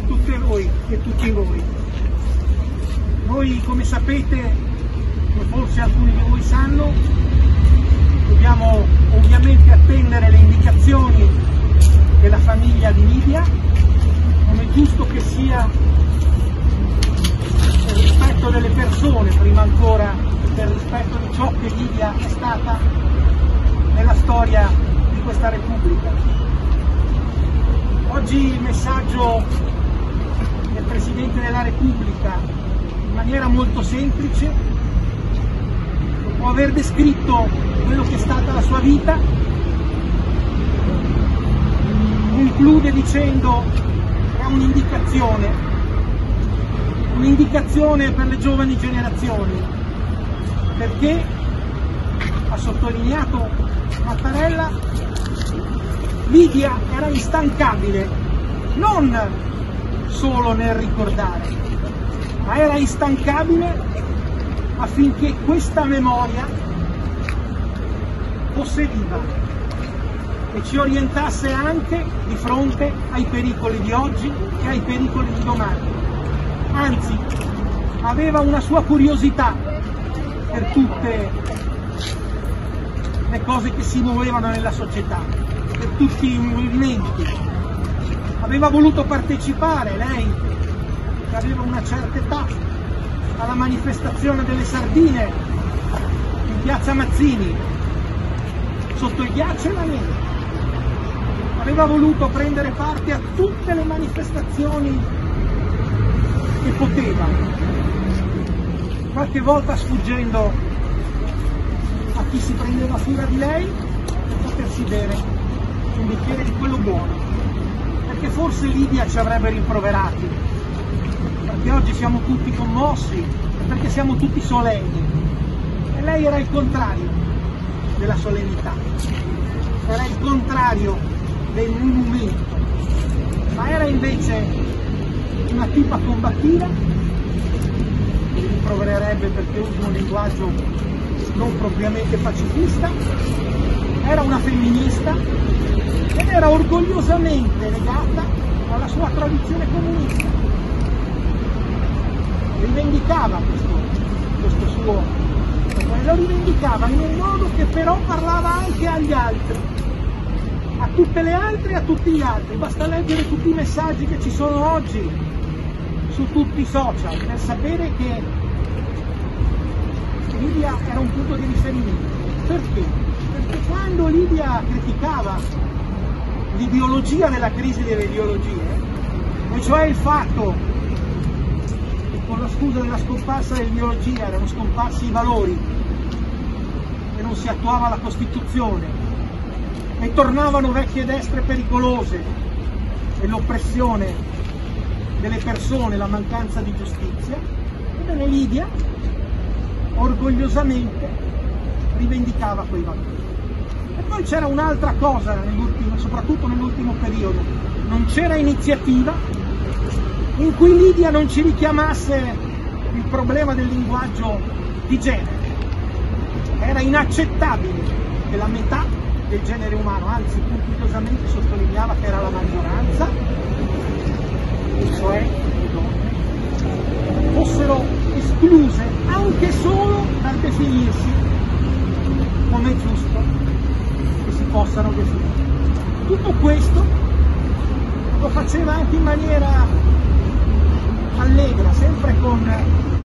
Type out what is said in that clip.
tutte voi e tutti voi. Noi, come sapete, e forse alcuni di voi sanno, dobbiamo ovviamente attendere le indicazioni della famiglia di Lidia, come è giusto che sia per rispetto delle persone, prima ancora per rispetto di ciò che Lidia è stata nella storia di questa Repubblica. Oggi il messaggio del Presidente della Repubblica, in maniera molto semplice, dopo aver descritto quello che è stata la sua vita, conclude dicendo che è un'indicazione per le giovani generazioni, perché, ha sottolineato Mattarella, Lidia era instancabile, non solo nel ricordare, ma era instancabile affinché questa memoria fosse viva e ci orientasse anche di fronte ai pericoli di oggi e ai pericoli di domani. Anzi, aveva una sua curiosità per tutte le cose che si muovevano nella società, per tutti i movimenti. Aveva voluto partecipare, lei, che aveva una certa età, alla manifestazione delle sardine in piazza Mazzini, sotto il ghiaccio e la neve. Aveva voluto prendere parte a tutte le manifestazioni che poteva, qualche volta sfuggendo a chi si prendeva cura di lei per potersi bere un bicchiere di quello buono, perché forse Lidia ci avrebbe rimproverati, perché oggi siamo tutti commossi, perché siamo tutti solenni, e lei era il contrario della solennità, era il contrario del monumento, ma era invece una tipa combattiva, mi rimprovererebbe perché uso un linguaggio non propriamente pacifista, era una femminista ed era orgogliosamente legata alla sua tradizione comunista. Rivendicava questo suo, lo rivendicava in un modo che però parlava anche agli altri, a tutte le altre e a tutti gli altri. Basta leggere tutti i messaggi che ci sono oggi su tutti i social per sapere che Lidia era un punto di riferimento. Perché? Perché quando Lidia criticava l'ideologia della crisi delle ideologie, e cioè il fatto che con la scusa della scomparsa dell'ideologia erano scomparsi i valori e non si attuava la Costituzione e tornavano vecchie destre pericolose e l'oppressione delle persone, la mancanza di giustizia, ebbene Lidia orgogliosamente rivendicava quei valori. E poi c'era un'altra cosa, soprattutto nell'ultimo periodo, non c'era iniziativa in cui Lidia non ci richiamasse il problema del linguaggio di genere. Era inaccettabile che la metà del genere umano, anzi puntuosamente sottolineava che era la maggioranza, cioè le donne, fossero escluse anche solo dal definirsi come è giusto che si possano definire. Tutto questo lo faceva anche in maniera allegra, sempre con